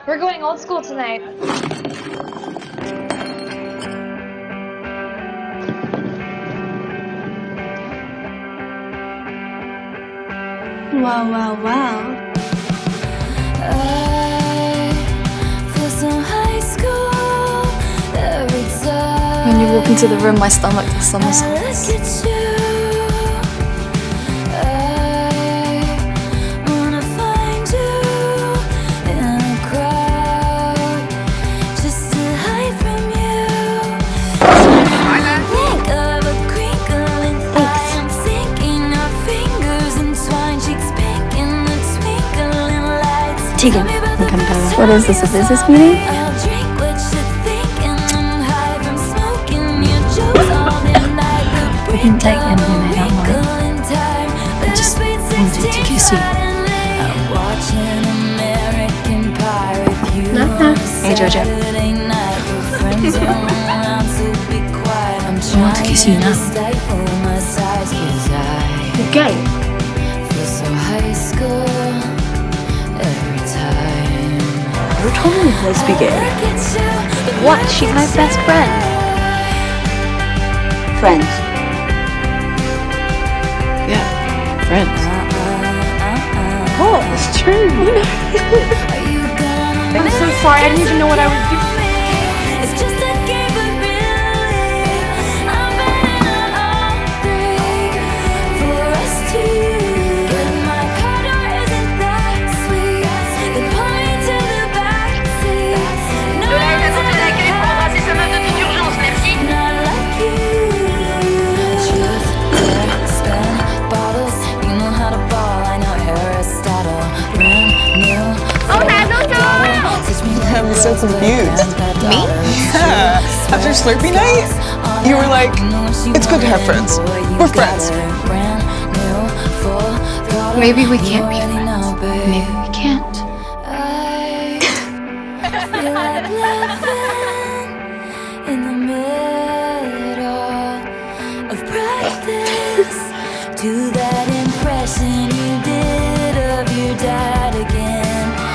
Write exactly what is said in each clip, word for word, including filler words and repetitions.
We're going old school tonight. Wow, wow, wow. When you walk into the room, my stomach does somersaults. Tegan, I'm coming over. What is this, a business meeting? We can take anything I don't mind. I just wanted to kiss you. Knock knock. Hey, Jojo. I want to kiss you now. You're gay. Who told me I was be gay? What? She's my best friend. Friends. Yeah, friends. Oh, it's true. I'm so sorry, I didn't even know what I was doing. I'm so confused. Me? Yeah. After Slurpee night, you were like, it's good to have friends. We're friends. Maybe we can't be friends. Maybe we can't. In the middle of practice, to that impression you did of your dad again.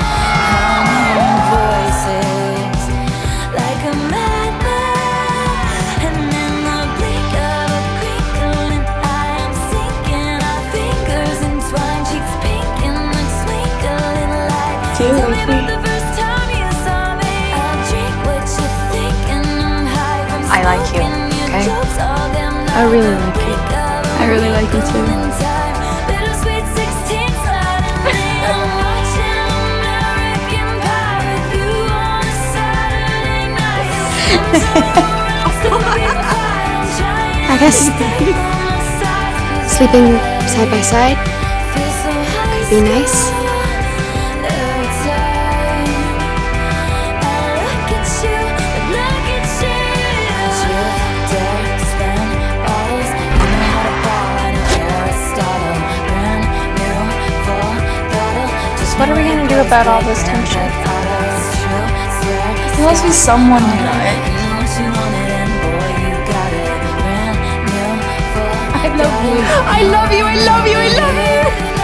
Voices like a madman, and in the blink of a crinkling eye, I'm sinking our fingers entwined, cheeks pink in the twinkling light. Tell me about the first time you saw me. I'll drink what you think, and I'm high from I like you, okay? I really like you. I really like you too. Bittersweet sixteen suddenly I'm watching American Pie with you on a Saturday night. I guess sleeping side by side could be nice. What are we gonna do about all this tension? There must be someone tonight. I love you. I love you, I love you, I love you.